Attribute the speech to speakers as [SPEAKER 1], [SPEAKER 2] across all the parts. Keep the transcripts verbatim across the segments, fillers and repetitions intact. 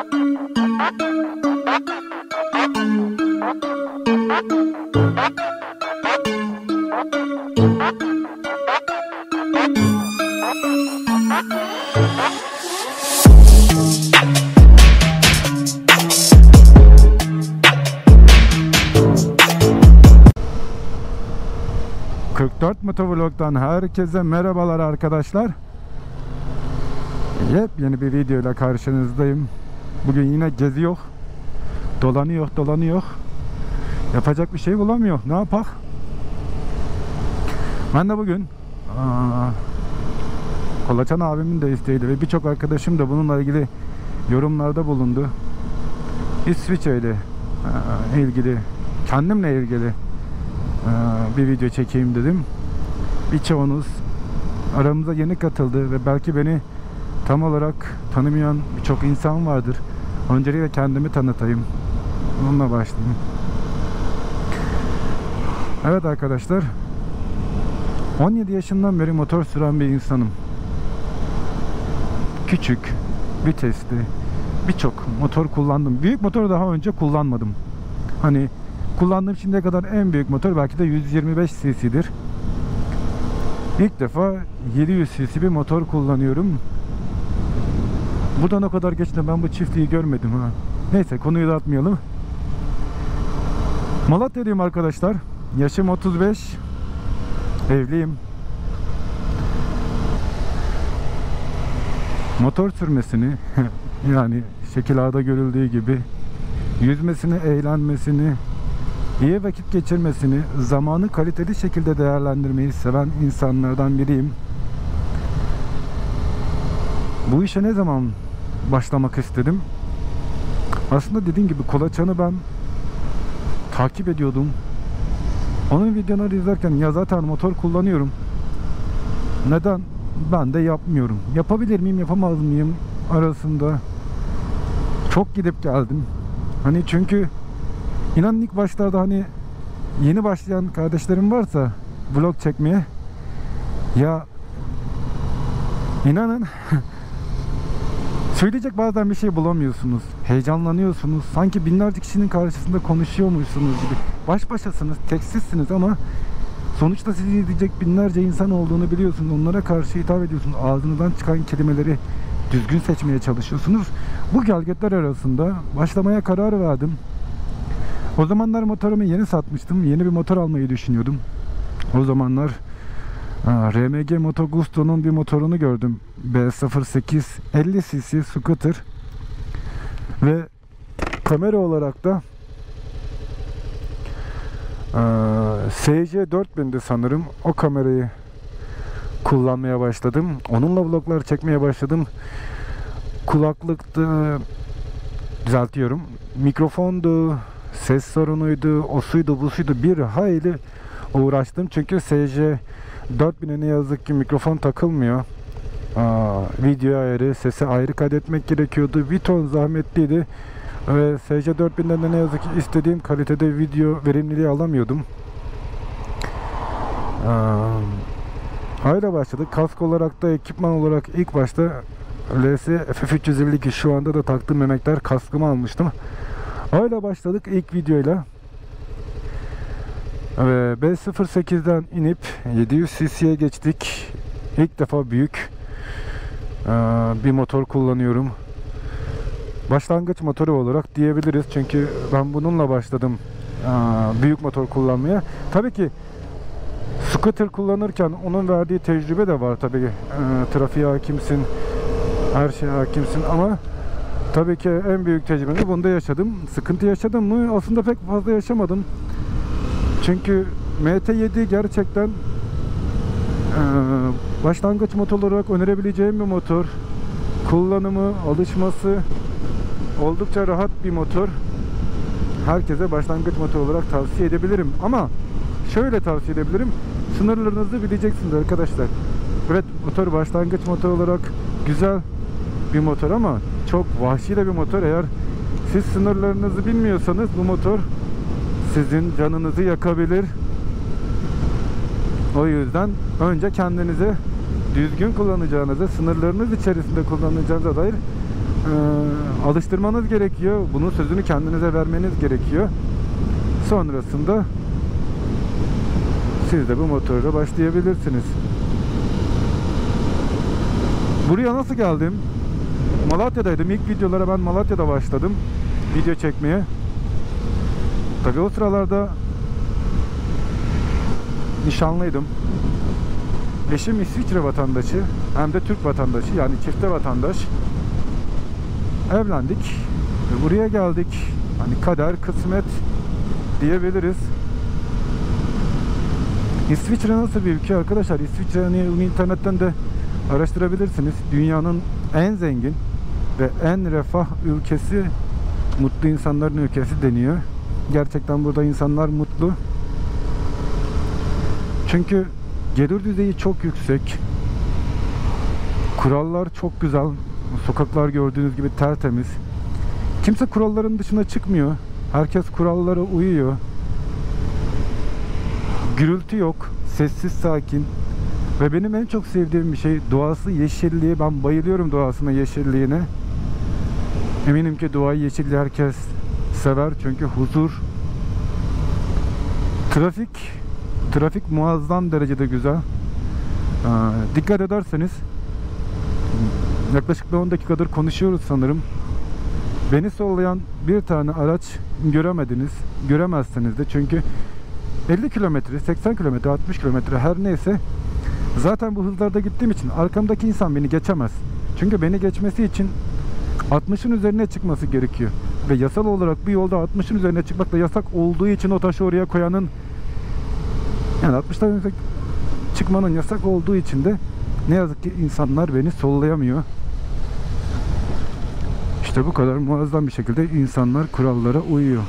[SPEAKER 1] kırk dört Motovlog'dan herkese merhabalar arkadaşlar. Yepyeni bir video ile karşınızdayım. Bugün yine geziyor, dolanıyor, dolanıyor. Yapacak bir şey bulamıyor. Ne yapak? Ben de bugün aa, Kolaçan abimin de isteğiyle ve birçok arkadaşım da bununla ilgili yorumlarda bulundu. İsviçre ile ilgili, kendimle ilgili bir video çekeyim dedim. Birçoğunuz aramıza yeni katıldı ve belki beni tam olarak tanımayan birçok insan vardır. Öncelikle kendimi tanıtayım. Onunla başlayayım. Evet arkadaşlar, on yedi yaşından beri motor süren bir insanım. Küçük, vitesli birçok motor kullandım. Büyük motoru daha önce kullanmadım. Hani kullandığım şimdiye kadar en büyük motor belki de yüz yirmi beş cc'dir. İlk defa yedi yüz cc bir motor kullanıyorum. Buradan o kadar geçti, ben bu çiftliği görmedim ha. Neyse, konuyu da atmayalım. Malatya'lıyım arkadaşlar. Yaşım otuz beş. Evliyim. Motor sürmesini yani şekil A'da görüldüğü gibi yüzmesini, eğlenmesini, iyi vakit geçirmesini, zamanı kaliteli şekilde değerlendirmeyi seven insanlardan biriyim. Bu işe ne zaman başlamak istedim? Aslında dediğim gibi Kolaçan'ı ben takip ediyordum. Onun videoları izlerken ya zaten motor kullanıyorum, neden ben de yapmıyorum? Yapabilir miyim, yapamaz mıyım arasında çok gidip geldim. Hani çünkü İnanın ilk başlarda hani yeni başlayan kardeşlerim varsa vlog çekmeye, ya inanın söyleyecek bazen bir şey bulamıyorsunuz. Heyecanlanıyorsunuz. Sanki binlerce kişinin karşısında konuşuyormuşsunuz gibi. Baş başasınız, teksizsiniz ama sonuçta sizi izleyecek binlerce insan olduğunu biliyorsunuz. Onlara karşı hitap ediyorsunuz. Ağzınızdan çıkan kelimeleri düzgün seçmeye çalışıyorsunuz. Bu gelgetler arasında başlamaya karar verdim. O zamanlar motorumu yeni satmıştım. Yeni bir motor almayı düşünüyordum. O zamanlar R M G Moto Gusto'nun bir motorunu gördüm. B sıfır sekiz elli cc scooter. Ve kamera olarak da S C dört bindi sanırım. O kamerayı kullanmaya başladım. Onunla vloglar çekmeye başladım. Kulaklıktı, düzeltiyorum, mikrofondu, ses sorunuydu, o suydu, bu suydu, bir hayli uğraştım. Çünkü S C dört bine ne yazık ki mikrofon takılmıyor. Aa, video ayrı, sesi ayrı kaydetmek gerekiyordu. Bir ton zahmetliydi. Ve S C dört binden de ne yazık ki istediğim kalitede video verimliliği alamıyordum. Aa, öyle başladık. Kask olarak da, ekipman olarak ilk başta L S F F üç yüz elli iki, şu anda da taktığım emektar kaskımı almıştım. Öyle başladık ilk videoyla. Ve B sıfır sekizden inip yedi yüz cc'ye geçtik. İlk defa büyük bir motor kullanıyorum. Başlangıç motoru olarak diyebiliriz. Çünkü ben bununla başladım büyük motor kullanmaya. Tabii ki scooter kullanırken onun verdiği tecrübe de var tabii. Trafiğe hakimsin, her şeye hakimsin ama tabii ki en büyük tecrübemi bunda yaşadım. Sıkıntı yaşadım mı? Aslında pek fazla yaşamadım. Çünkü M T yedi gerçekten e, başlangıç motor olarak önerebileceğim bir motor. Kullanımı, alışması oldukça rahat bir motor. Herkese başlangıç motor olarak tavsiye edebilirim. Ama şöyle tavsiye edebilirim. Sınırlarınızı bileceksiniz arkadaşlar. Evet, motor başlangıç motor olarak güzel bir motor ama çok vahşi de bir motor. Eğer siz sınırlarınızı bilmiyorsanız bu motor sizin canınızı yakabilir. O yüzden önce kendinize düzgün kullanacağınızı, sınırlarınız içerisinde kullanacağınıza dair e, alıştırmanız gerekiyor. Bunun sözünü kendinize vermeniz gerekiyor. Sonrasında siz de bu motorla başlayabilirsiniz. Buraya nasıl geldim? Malatya'daydım. İlk videolara ben Malatya'da başladım video çekmeye. Tabii o sıralarda nişanlıydım. Eşim İsviçre vatandaşı, hem de Türk vatandaşı, yani çifte vatandaş. Evlendik ve buraya geldik. Hani kader, kısmet diyebiliriz. İsviçre nasıl bir ülke arkadaşlar? İsviçre, hani internetten de araştırabilirsiniz. Dünyanın en zengin ve en refah ülkesi, mutlu insanların ülkesi deniyor. Gerçekten burada insanlar mutlu. Çünkü gelir düzeyi çok yüksek. Kurallar çok güzel. Sokaklar gördüğünüz gibi tertemiz. Kimse kuralların dışına çıkmıyor. Herkes kurallara uyuyor. Gürültü yok. Sessiz, sakin. Ve benim en çok sevdiğim bir şey doğası, yeşilliği. Ben bayılıyorum doğasına, yeşilliğine. Eminim ki doğayı, yeşilliği herkes sever. Çünkü huzur. Trafik Trafik muazzam derecede güzel. Ee, dikkat ederseniz yaklaşık bir on dakikadır konuşuyoruz sanırım. Beni sollayan bir tane araç göremediniz. Göremezsiniz de, çünkü elli kilometre, seksen kilometre, altmış kilometre her neyse, zaten bu hızlarda gittiğim için arkamdaki insan beni geçemez. Çünkü beni geçmesi için altmışın üzerine çıkması gerekiyor. Ve yasal olarak bir yolda altmışın üzerine çıkmak da yasak olduğu için o taşı oraya koyanın, yani altmıştan yüksek çıkmanın yasak olduğu için de ne yazık ki insanlar beni sollayamıyor. İşte bu kadar muazzam bir şekilde insanlar kurallara uyuyor.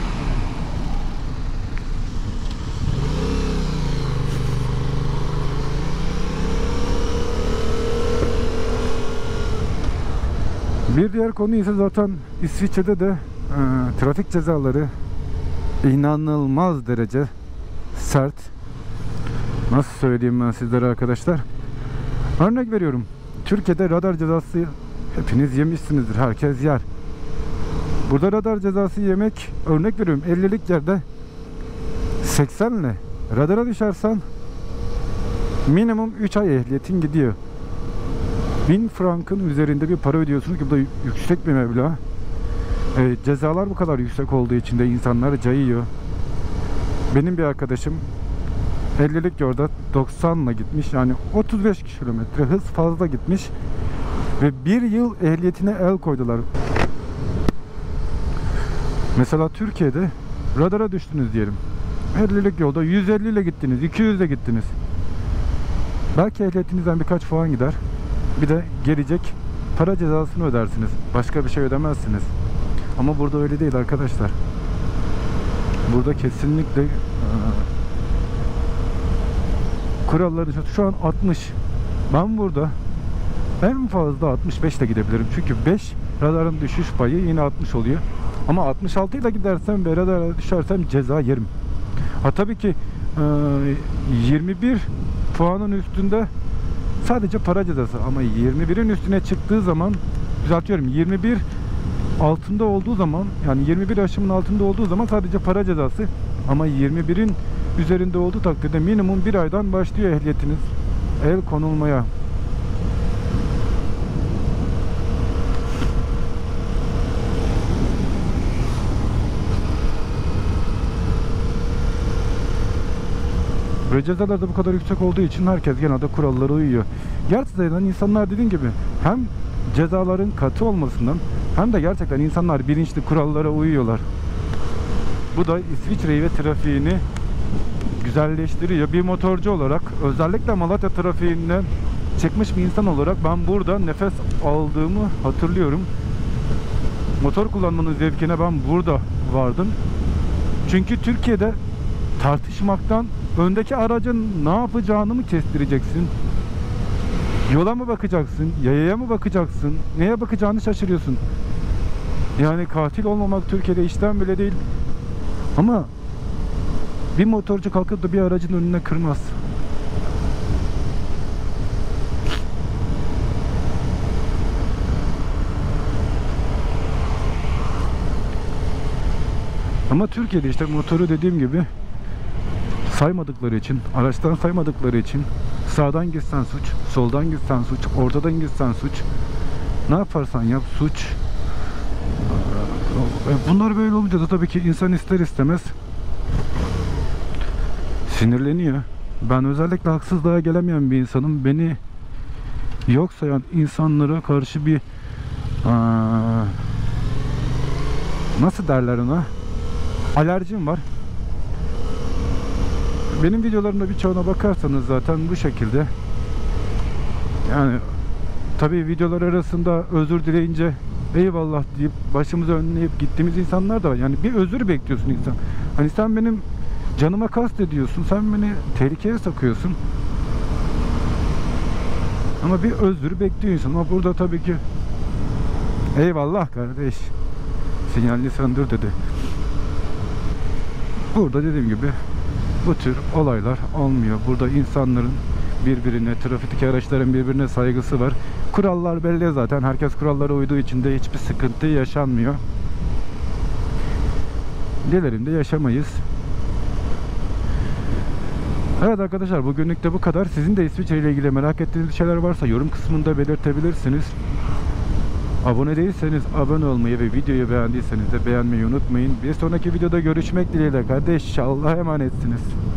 [SPEAKER 1] Bir diğer konu ise zaten İsviçre'de de e, trafik cezaları inanılmaz derece sert. Nasıl söyleyeyim ben sizlere arkadaşlar? Örnek veriyorum. Türkiye'de radar cezası hepiniz yemişsinizdir. Herkes yer. Burada radar cezası yemek, örnek veriyorum, ellilik yerde seksenle radara düşersen minimum üç ay ehliyetin gidiyor. bin frankın üzerinde bir para ödüyorsunuz ki bu da yüksek bir meblağ. E, cezalar bu kadar yüksek olduğu için de insanlar cayıyor. Benim bir arkadaşım ellilik yolda doksanla gitmiş, yani otuz beş kilometre hız fazla gitmiş ve bir yıl ehliyetine el koydular. Mesela Türkiye'de radara düştünüz diyelim, ellilik yolda yüz elli ile gittiniz, iki yüz ile gittiniz, belki ehliyetinizden birkaç puan gider, bir de gelecek para cezasını ödersiniz, başka bir şey ödemezsiniz. Ama burada öyle değil arkadaşlar. Burada kesinlikle kuralları şu an altmış. Ben burada en fazla altmış beş ile gidebilirim. Çünkü beş radarın düşüş payı yine altmış oluyor. Ama altmış altı ile gidersem ve radara düşersem ceza yerim. Ha tabii ki yirmi bir puanın üstünde sadece para cezası, ama yirmi birin üstüne çıktığı zaman, düzeltiyorum, yirmi bir altında olduğu zaman, yani yirmi bir aşımın altında olduğu zaman sadece para cezası, ama yirmi birin üzerinde olduğu takdirde minimum bir aydan başlıyor ehliyetiniz el konulmaya. Ve cezalar da bu kadar yüksek olduğu için herkes genelde kurallara uyuyor. Gerçekten insanlar, dediğim gibi, hem cezaların katı olmasından hem de gerçekten insanlar bilinçli kurallara uyuyorlar. Bu da İsviçre'yi ve trafiğini güzelleştiriyor. Bir motorcu olarak, özellikle Malatya trafiğinden çıkmış bir insan olarak ben burada nefes aldığımı hatırlıyorum. Motor kullanmanın zevkine ben burada vardım. Çünkü Türkiye'de tartışmaktan öndeki aracın ne yapacağını mı kestireceksin? Yola mı bakacaksın? Yayaya mı bakacaksın? Neye bakacağını şaşırıyorsun. Yani katil olmamak Türkiye'de işten bile değil. Ama bir motorcu kalkıp da bir aracın önüne kırmaz. Ama Türkiye'de işte motoru dediğim gibi saymadıkları için, araçtan saymadıkları için sağdan gitsen suç, soldan gitsen suç, ortadan gitsen suç, ne yaparsan yap suç. Bunlar böyle olunca da tabii ki insan ister istemez sinirleniyor. Ben özellikle haksızlığa gelemeyen bir insanım. Beni yok sayan insanlara karşı bir aa, nasıl derler ona? Alerjim var. Benim videolarımda birçoğuna bakarsanız zaten bu şekilde. Yani tabii videolar arasında özür dileyince eyvallah deyip başımızı önleyip gittiğimiz insanlar da var. Yani bir özür bekliyorsun insan. Hani sen benim canıma kast ediyorsun. Sen beni tehlikeye sokuyorsun. Ama bir özür bekliyor insan. Ama burada tabii ki eyvallah kardeş, sinyalini söndür dedi. Burada dediğim gibi bu tür olaylar olmuyor. Burada insanların birbirine, trafikteki araçların birbirine saygısı var. Kurallar belli zaten. Herkes kurallara uyduğu için de hiçbir sıkıntı yaşanmıyor. Dilerim de yaşamayız. Evet arkadaşlar, bugünlük de bu kadar. Sizin de İsviçre ile ilgili merak ettiğiniz şeyler varsa yorum kısmında belirtebilirsiniz. Abone değilseniz abone olmayı ve videoyu beğendiyseniz de beğenmeyi unutmayın. Bir sonraki videoda görüşmek dileğiyle kardeş. Allah'a emanetsiniz.